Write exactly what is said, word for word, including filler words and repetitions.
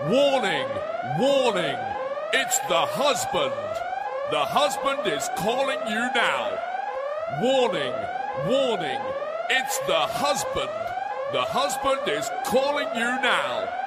Warning, warning, it's the husband. The husband is calling you now. Warning, warning, it's the husband. The husband is calling you now.